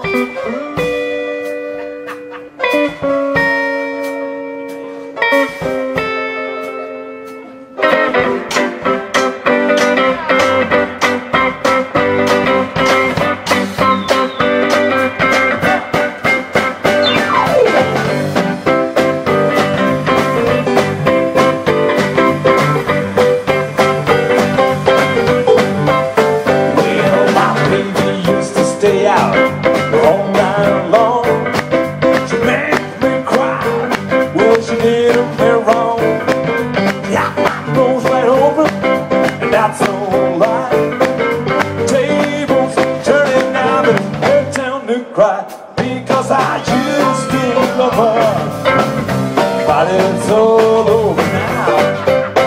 Because I used to love her, but it's all over now.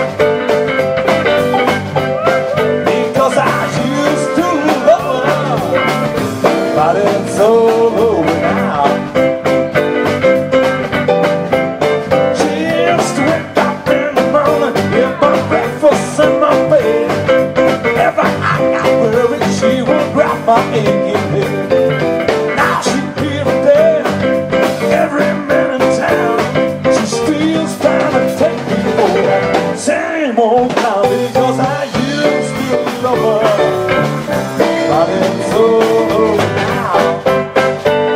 Because I used to love her, but it's all over now. She used to wake up in the morning, get my breakfast in my bed. If I got worried, she would grab my aching head. Same old now, because I used to love her, but it's all over now.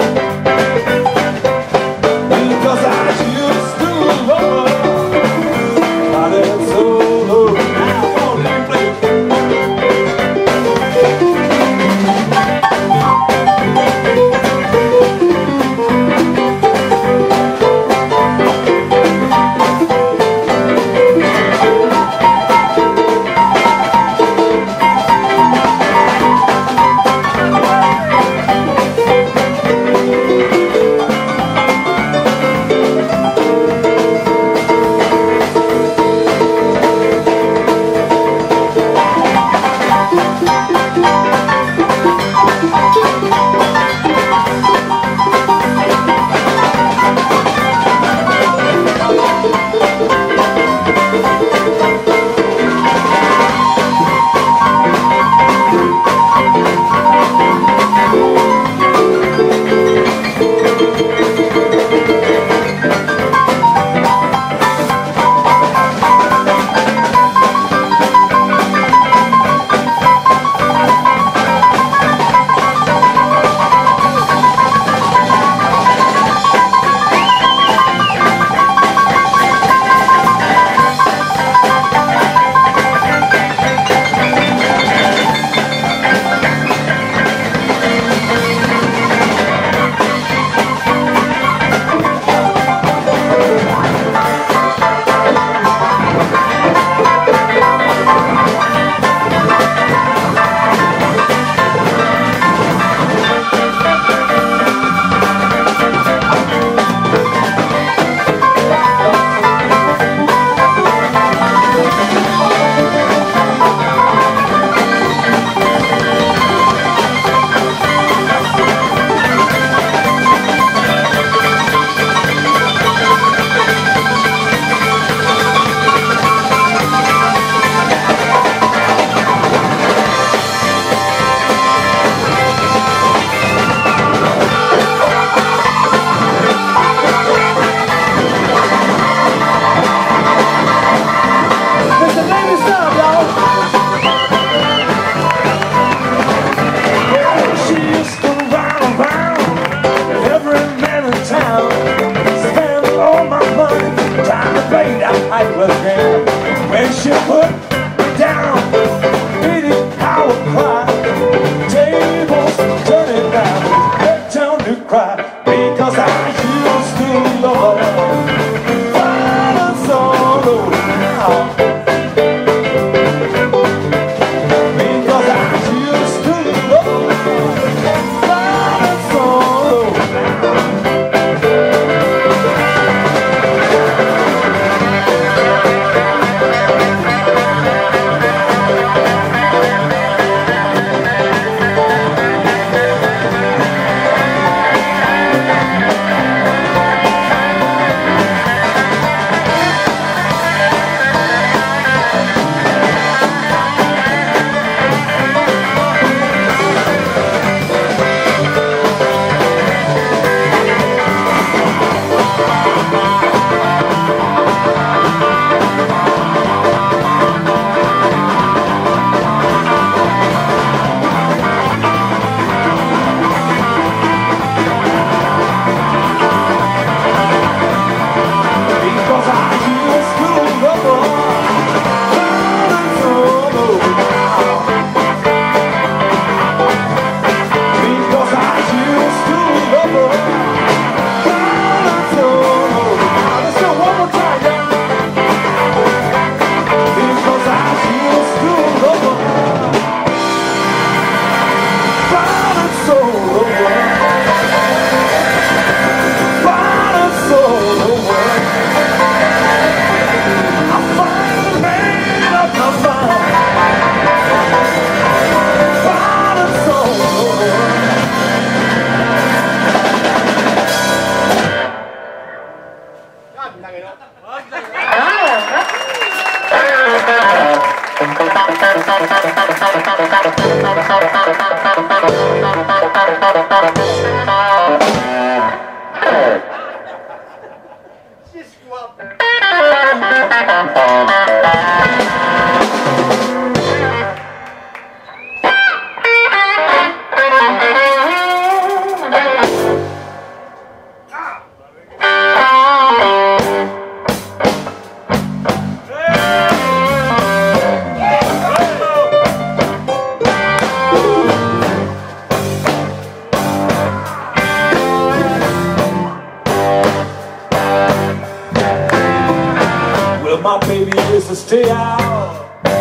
to stay out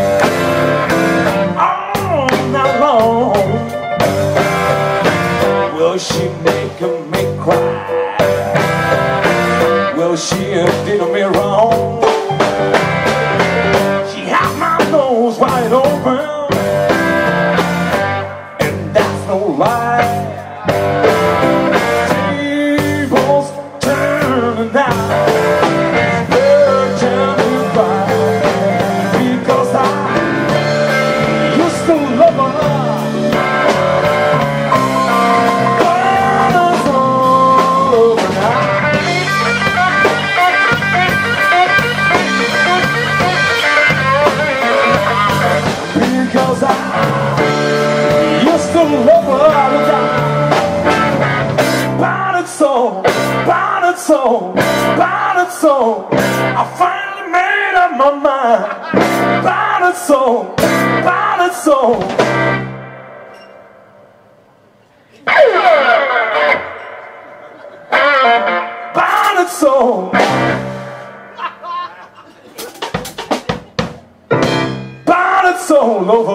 all night long. Will she make me cry? Well, she did me wrong. She had my nose wide open, and that's no lie. Tables turning now, they're turning right, because I used to love her. Because I used to love her all the time. Bonded soul, bonded soul, bonded soul. I finally made up my mind. Bonded soul, bonded soul. Bonded soul. Soul over